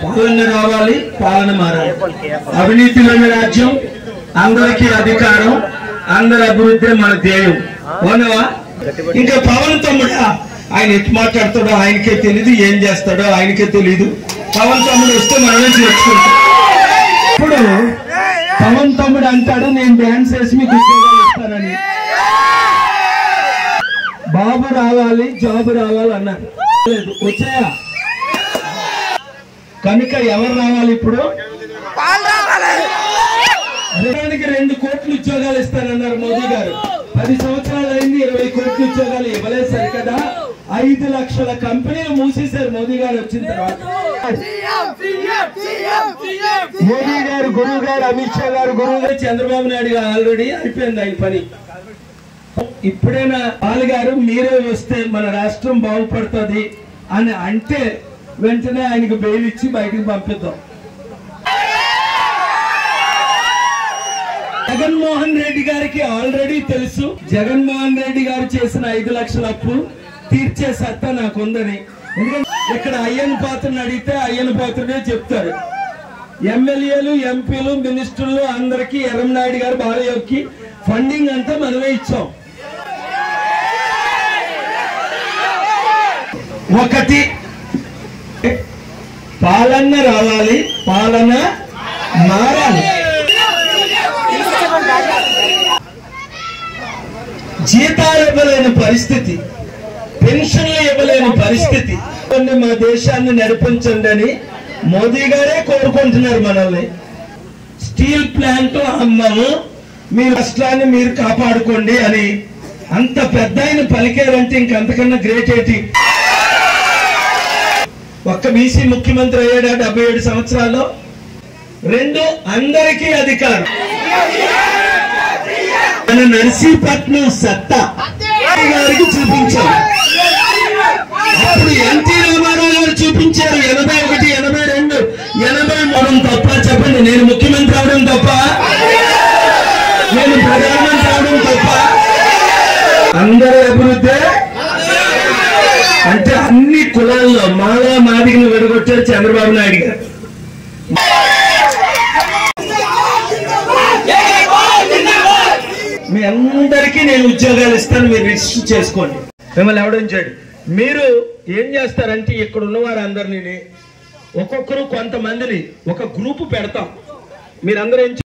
పాలన రావాలి, పాలన మారాలి. అవినీతి లేని రాజ్యం, అందరికీ అధికారం, అందరి అభివృద్ధి మన ధ్యేయం. అవునవా? ఇంకా పవన్ తమ్ముడా, ఆయన ఎట్లా మాట్లాడతాడో ఆయనకే తెలియదు, ఏం చేస్తాడో ఆయనకే తెలియదు. పవన్ తమ్ముడు వస్తే మనమే చేసుకుంటాం. ఇప్పుడు పవన్ తమ్ముడు అంటాడు, నేను డాన్స్ వేసి మీకు ఉద్యోగాలు ఇస్తానని. బాబు రావాలి, జాబు రావాలి అన్నారు, వచ్చాయా? కనుక ఎవరు రావాలి ఇప్పుడు? 2 కోట్ల ఉద్యోగాలు ఇస్తానన్నారు మోదీ గారు. 10 సంవత్సరాలు అయింది, 20 కోట్ల ఉద్యోగాలు ఇవ్వలేదు సరికదా. 5 లక్షల కంపెనీలు మూసేశారు మోదీ గారు వచ్చిన తర్వాత. మోదీ గారు గురువు గారు, అమిత్ షా గారు గురువు గారు, చంద్రబాబు నాయుడు గారు ఆల్రెడీ అయిపోయింది ఆయన పని. ఇప్పుడైనా పాల్ గారు మీరే వస్తే మన రాష్ట్రం బాగుపడుతుంది అని అంటే వెంటనే ఆయనకు బెయిల్ ఇచ్చి బయటకు పంపిద్దాం. జగన్మోహన్ రెడ్డి గారికి ఆల్రెడీ తెలుసు, జగన్మోహన్ రెడ్డి గారు చేసిన 5 లక్షల అప్పు తీర్చే సత్తా నాకుందని. ఎందుకంటే ఇక్కడ అయ్యన్ పాత్రను అడిగితే అయ్యన్ పాత్రనే చెప్తారు. ఎమ్మెల్యేలు, ఎంపీలు, మినిస్టర్లు అందరికీ ఎర్రంనాయుడు గారు బాలయ్యకి ఫండింగ్ అంతా మనమే ఇచ్చాం. ఒకటి, పాలన రావాలి, పాలన మారాలి. జీతాలు ఇవ్వలేని పరిస్థితి, పెన్షన్లు ఇవ్వలేని పరిస్థితి. మా దేశాన్ని నడిపించండి అని మోదీ గారే కోరుకుంటున్నారు మనల్ని. స్టీల్ ప్లాంట్ అమ్మము, మీ రాష్ట్రాన్ని మీరు కాపాడుకోండి అని అంత పెద్ద ఆయన పలికారంటే ఇంకంతకన్నా గ్రేట్ ఏంటి? ఒక్క బీసీ ముఖ్యమంత్రి అయ్యాడు 77 సంవత్సరాల్లో. 2, అందరికీ అధికారం. మన నర్సీపట్నం సత్తా గారికి చూపించాం. అప్పుడు ఎన్టీ రామారావు గారు చూపించారు. 81, 82, 83 తప్ప చెప్పండి. నేను ముఖ్యమంత్రి అవడం తప్ప, నేను ప్రధానమంత్రి అవడం తప్ప, అందరి అభివృద్ధి అంటే అన్ని కులాల్లో మాలా మాదిగను విడగొట్టారు చంద్రబాబు నాయుడు గారు. మీ అందరికీ నేను ఉద్యోగాలు ఇస్తాను, మీరు రిజిస్టర్ చేసుకోండి. మిమ్మల్ని ఎవడించాడు? మీరు ఏం చేస్తారంటే ఇక్కడ ఉన్నవారు అందరినీ ఒక్కొక్కరు కొంతమందిని ఒక గ్రూపు పెడతాం. మీరందరూ ఏం